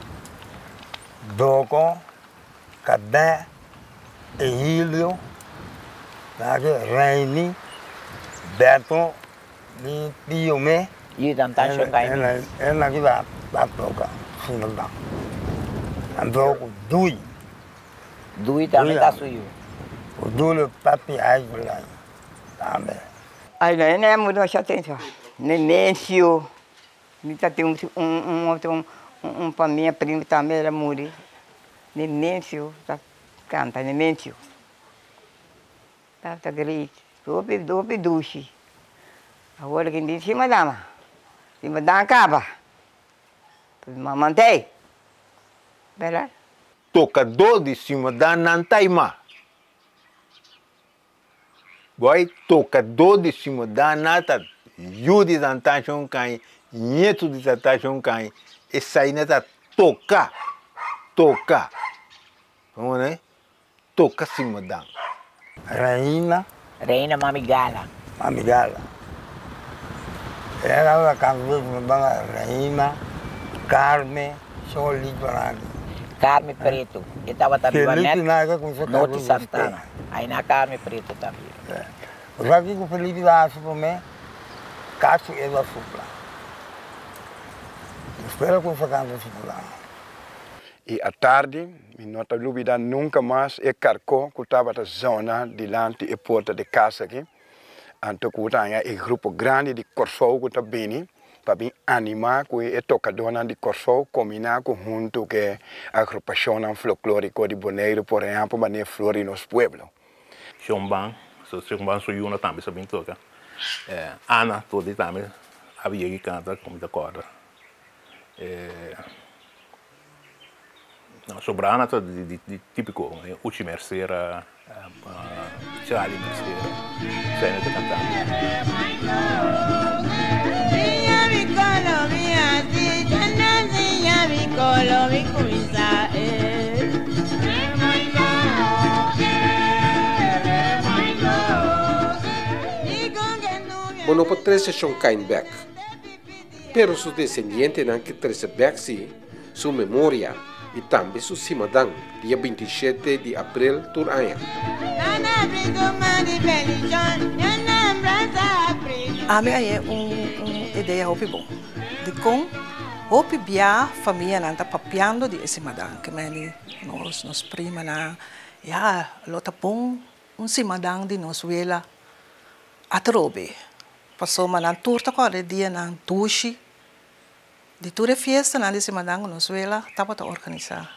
Speaker 11: Doco Cadê Emílio Lagi Raini, Beto, ni Tio me.
Speaker 19: Iya dan tak Xhoncai.
Speaker 11: Enak enak kita tak toka, sini tak. Ando dui.
Speaker 19: Dui também tá suyo.
Speaker 11: O dui papi ai belai. Também.
Speaker 9: Ai né, né, mudou a atenção. Nemêncio. Me tá tem um um outro um um para minha prima também era muri. Nemêncio, tá canta Nemêncio. Tá, tá grito. Dope, dope, duche. Agora quem diz cima dama. Cima dama acaba. Mantém. Verdade?
Speaker 3: Tocador de cima da Nantaima. Vai tocador de cima da Nata. Yudi da Xhoncai, nieto de Tata Xhoncai. Essa aí neta toca. Toca. Vamos né? Toca cima da
Speaker 11: Reina.
Speaker 19: Reina Mamigala.
Speaker 11: Mamigala. Era uma canção da Reina, Carmen, Soli Barani.
Speaker 19: Carmen Preto. Eu estava também
Speaker 11: Felipe Naga
Speaker 19: com
Speaker 11: seu
Speaker 19: Norte Santana. Aí na Carmen Preto também.
Speaker 11: Eu já vi que o Felipe lá para mim, Cássio e a Supla. Espero que você cante isso lá.
Speaker 16: E à tarde, não está dúvida nunca mais, é carco que estava na zona de lante e porta de casa aqui. Então, que está um grupo grande de Corsol que está bem, para bem animar que é tocador de Corsol, combinar junto com a agrupação folclórica de Bonaire, por exemplo, para flores nos pueblos.
Speaker 7: Xhombang, so Xhombang sou eu também, sabem tocar. Ana, toda também, havia que cantar como da corda. No, sobrana to di, di, di tipico, eh, Uci Mercera, uh, uh, Charlie Mercera, sei che cantante.
Speaker 1: Bueno, por tres Xhoncai back. Pero sus descendientes han que tres back sí, su memoria e também su cimadão, dia vinte e sete de abril do ano.
Speaker 12: A minha é uma ideia muito boa. De como hopi bia família não está papiando de esse madang que meni nós nos prima na ja lota bom um cimadang de nós vela atrobe passou manan turta com a dia na tushi de toda festa na desse madang nós vela tava a organizar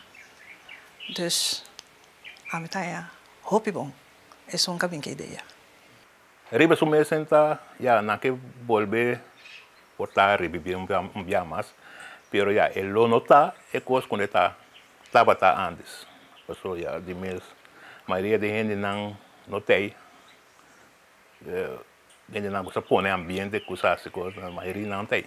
Speaker 12: dus a minha é hopi bom é só um caminho que ideia.
Speaker 7: Riba su mês senta, ya, na que volver portar revivir um um dia mais, pero ya, el lo nota é coisa quando está estava tá antes, passou ya de mês, maioria de gente não notei, gente não gosta pôr ambiente coisa assim coisa, a maioria não tem,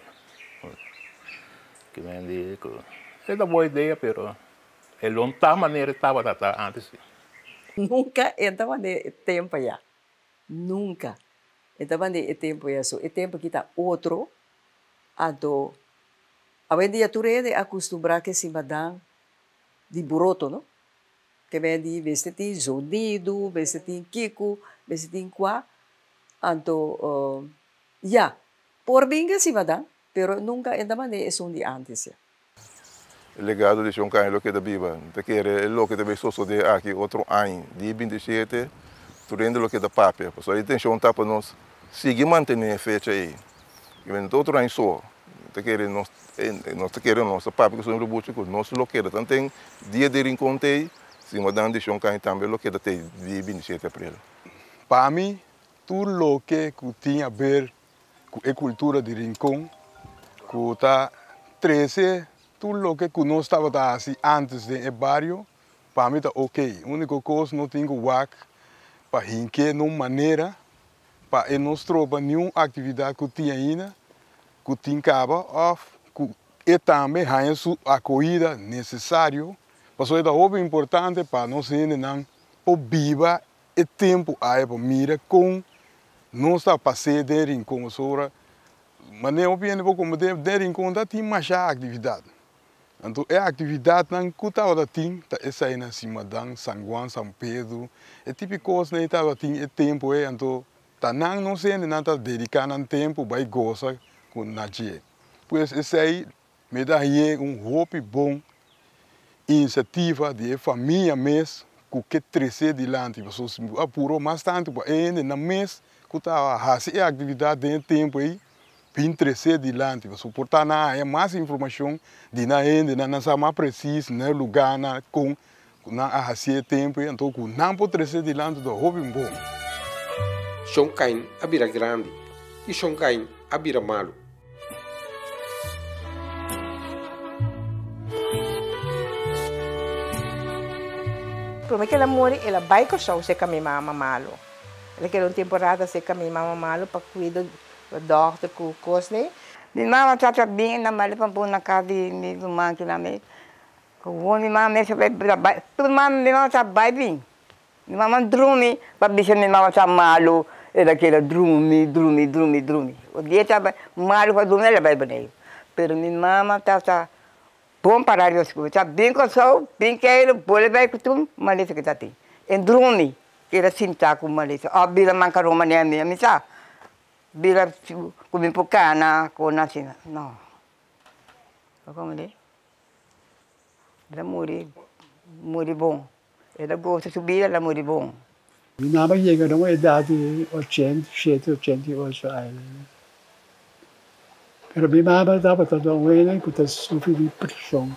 Speaker 7: que vem de, é uma boa ideia, pero el lo tá maneira estava tá antes.
Speaker 2: Nunca entrava de tempo já. Nunca. Entrava de tempo já. So, o tempo que está outro, ado, a vez dia tu rede acostumbrar que se madam de buroto, não? Que vem de vestir zonido, vestir kiko, vestir qua, ado, já. Por bem que se madam, pero nunca entrava de som de antes já.
Speaker 8: O legado de Xonkai é o que da Biba. Te quer é o que também só de aqui outro ano, dia vinte e sete, tu rende o que da papel. Só a intenção tá para nós seguir mantendo a fecha aí. E vem outro ano só. Te quer nós nós te quer nossa papel que são o bucho com nosso lo que da tem dia de encontro aí, se madame de Xonkai também o que da tem dia vinte e sete de abril.
Speaker 20: Para mim, tudo o que tinha a ver com a cultura de Rincón, que está treze tudo o que nós estávamos assim antes do barrio, para mim está ok. A única coisa não tem que fazer para rinque de uma maneira, para nós tropa nenhuma atividade que tinha ainda, que tinha cabo, ou que também há a acolhida necessária. Mas isso é muito importante para nós ainda não viva o tempo aí para mira com nós está passando de Rincón sobre, mas nem opinião como de Rincón da tem mais atividade. Então, a atividade não custa o tim, essa aí na cima dan São Juan, São Pedro, é tipo coisa nem estava tim é tempo é, então tá não não sei nem nada dedicar um tempo vai gostar com nadia. Pois esse aí me dá aí um hobby bom, iniciativa de família mês com que crescer de lá, tipo, só apurou mais tanto para ainda na mês que tá a fazer a atividade dentro tempo aí. Pinterest de lá, tipo, suportar na é mais informação de na ainda na nossa mais precisa, no lugar na com na a fazer tempo então com não pode ser de lá do hobby bom.
Speaker 1: Xonkai abira grande e Xonkai abira malo.
Speaker 5: Prima que ela morre, ela vai com o se com a minha mama malo. Ela quer uma temporada se com a minha mama malo para cuidar doctor com coisa, né?
Speaker 9: Minha mãe está bem na malha para pôr na casa de minha irmã aqui na mesa. Quando minha mãe mexe vai trabalhar, tudo minha mãe está bem. Minha mãe dorme, para bicho minha mãe está malo, ela quer dormir, dormir, dormir, dormir. O dia está malo para dormir, ela vai bem. Pero minha mãe está está bom para as coisas, está bem com o sol, bem que ele pode vai com tudo, mas isso que está tem. E dorme, que ela sinta com malícia. Ah, bila mancaroma nem a minha, me sabe? Bila comi pocana com assim, não. Como é? Ela morre, morre bom. Ela gosta de subir, ela morre bom.
Speaker 4: Minha mãe chega numa idade de oitenta, oitenta e oito anos. Mas minha mãe estava toda uma que está sofrendo de pressão.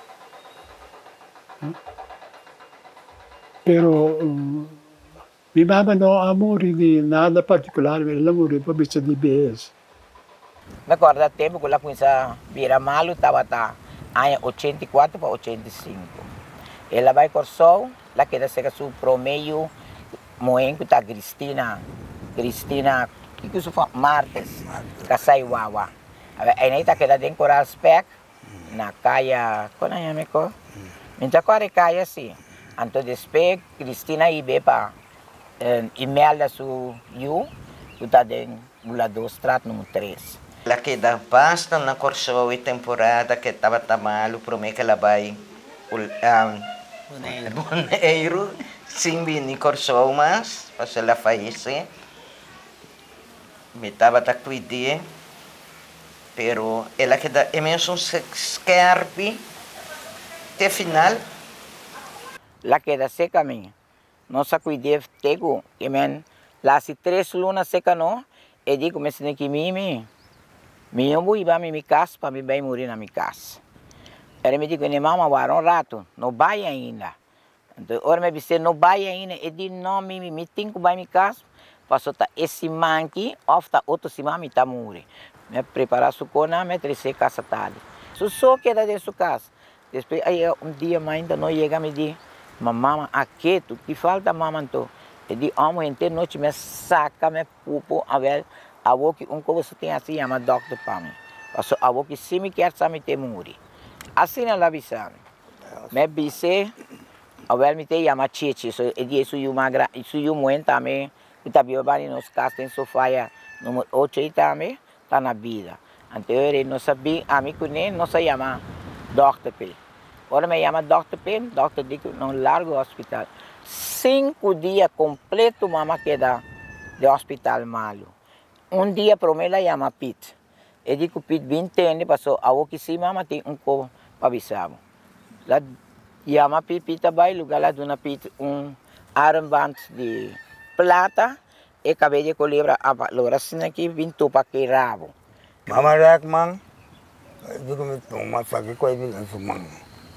Speaker 4: Pero minha mãe não amor de nada particular, ela morreu por vista de B S.
Speaker 19: Me acordo tempo que ela começa vira malo, estava tá em oitenta e quatro para oitenta e cinco. Ela vai com o sol, ela quer ser o promeio, moen que está Cristina, Cristina, que que isso foi Martes, Casaiwawa. Aí está que ela tem coral spec na caia, quando é me co? Então agora caia assim. Então depois Cristina ibe para email da sua you, que está dentro do dois trato número três.
Speaker 14: Ela que dá basta na corso e temporada que estava tamalo, promete que ela vai um, Boneiro, sim, vim corso mas, para ela fazer. Me estava a cuidar, pero ela que dá, é mesmo scarpe, até final.
Speaker 19: Ela que dá seca minha, nossa cuidar tego, que men, lá se três lunas seca não, e digo me se que mimi. Minha mãe vai me casa para me bem morrer na minha casa. Ela me disse que mamãe vai um rato, não vai ainda. Então, ora me disse não vai ainda, e diz não, mimi, me tenho que vai minha casa, passou tá esse manque, ou tá outro cima me tá muri. Me preparar su cona, me trece casa tarde. Su só queda de sua casa. Depois aí um dia mãe ainda não chega me diz, mamãe, aqui tu que falta mamãe tu. E de amo inteiro noite me saca me pupo a ver a avó que um coisa tem assim chama doctor para mim. Passou a avó que se me quer sabe te muri. Assim ela avisa. Me bise a ver me te chama chichi, so e di isso eu magra, isso eu muenta me, e tá bio bani nos casas em sofá número oito e também tá na vida. Anterior não sabia, a mim que não se chama doctor P. Agora me chama doctor P, doctor diz não largo hospital. Cinco dias completo mama queda de hospital malo. Um dia para mim ela chama Pete. Eu digo Pete vinte anos passou a o que se mama tem um co para avisar. Lá chama Pete Pete vai lugar lá dona Pete um armband de plata e cabelo de colibra a valor assim aqui vinto para que rabo.
Speaker 11: Mama rek man, digo me toma saque coisa de sumang.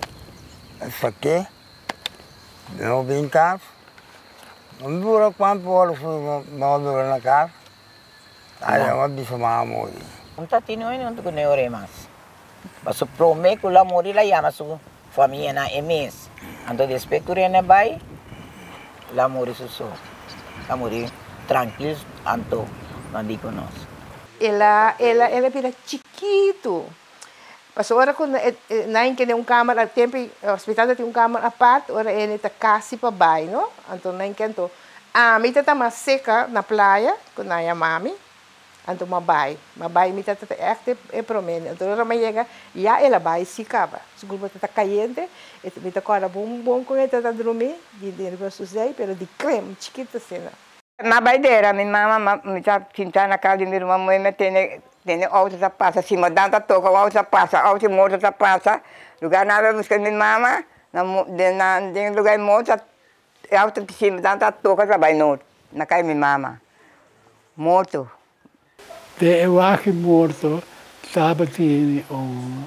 Speaker 11: Saque não vem cá, não dura quanto horas não dura na casa, aí é uma bicha mamãe.
Speaker 19: Não está tendo nenhum do que não é mais. Mas o promete que lá morrer lá chama sua família na M S. Então depois que ele vai, lá morrer só, lá morrer tranquilo, então não digo nós.
Speaker 5: Ela, ela, ela era chiquito. Passou hora quando nem que um câmara, tempo o hospital tem um câmara à parte, ora ele está quase para baixo, não? Então nem que então, a mim está mais seca na praia, quando a mami, então uma baixo, uma baixo me está echt é promene, então ora me chega, já ela vai se cava, se o grupo está caliente, então me está agora bom bom com ele está dormir, de nervo sucede, pero de creme chiquita cena.
Speaker 9: Na baideira, minha mama me está pintando na casa de minha irmã, me tem tem outra passa, cima danta toca, outra passa, outra moto passa, lugar nada buscar minha mama, na na de lugar moto, outra cima danta toca trabalho no, na casa minha mama, morto.
Speaker 4: De eu acho morto, estava tendo um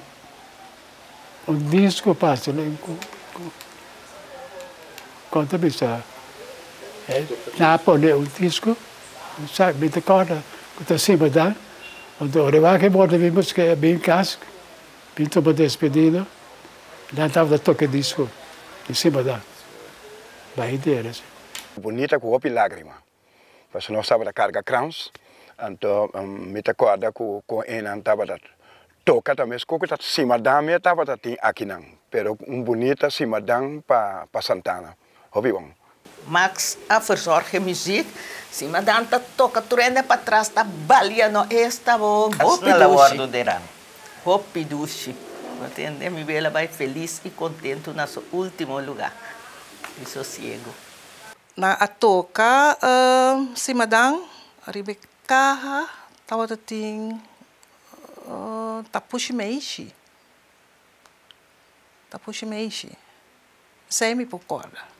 Speaker 4: um disco passa, né? Conta bisa. Na pone um disco, sabe, me recorda, que está cima da Então, eu acho que morto vimos que é bem casco, pintou para despedido, lá estava toque disco, em cima da barrideira.
Speaker 16: Bonita com a lágrima, mas nós estava da carga crowns, então me recorda que com ele estava da toca também, que está cima da minha estava da tem aqui não, pero um bonita cima da para para Santana, ouvi bom.
Speaker 12: Max a verzorge muziek. Si madanta toca turende para trás da balia no esta bom.
Speaker 14: Hopi dushi.
Speaker 12: Hopi dushi. Entende? Mi bela vai feliz e contento no seu último lugar. E sossego. Na a toca, uh, si madang, aribe kaha, tawa tating, uh, tapushi meishi. Tapushi meishi. Sei me pocorda.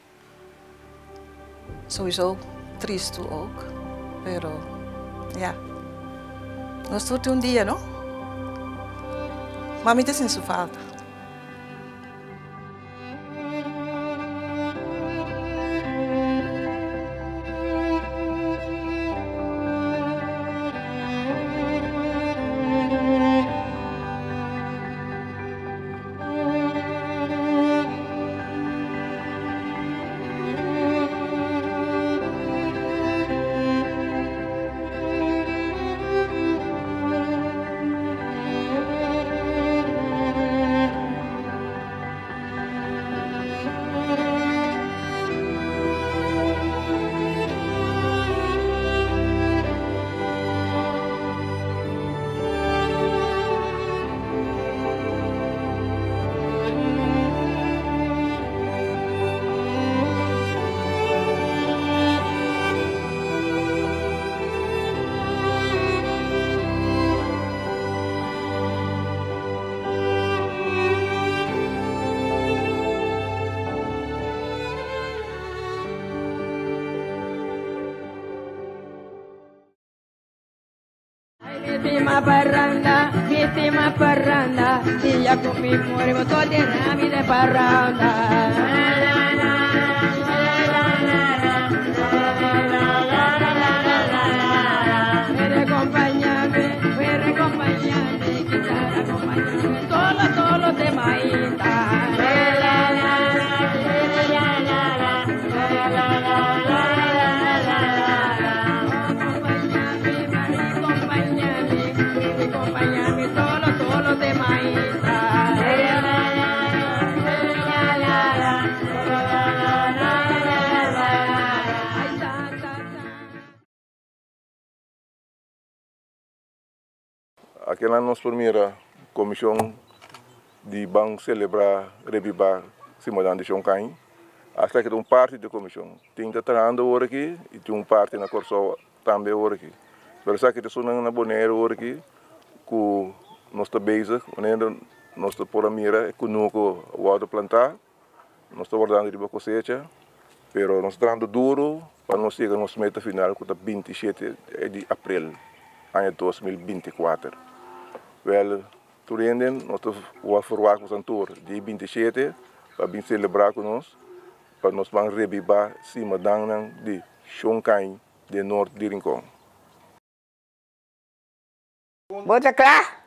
Speaker 12: Sowieso triste ook, pero ja, nós tudo um dia, não? Mami te sinto falta.
Speaker 18: Vítima parranda, vítima parranda, dia com mi muore, mo todo de rami de parranda. Solo, solo de maíta. Acompáñame, solo, solo de maíta.
Speaker 8: Aquela nossa primeira comissão de banco celebrar revivar Simodão de Xoncaim. Acho que tem uma parte da comissão. Tem que estar agora aqui e tem uma parte na Corsol também agora aqui. Pero sabe que tem na Boneiro agora aqui que nós estamos bezig, wanneer nós estamos por a mira, é que nós vamos plantar, nós estamos guardando de cosecha, pero nós estamos duro para nós chegar à nossa meta final, que é vinte e sete de abril, ano dois mil e vinte e quatro. Well, turenden, nós vamos formar com o Santor dia vinte e sete, para vir celebrar com nós, para nós vamos revivar cima de Xoncaim, de norte de Rincón.
Speaker 9: Bota cá!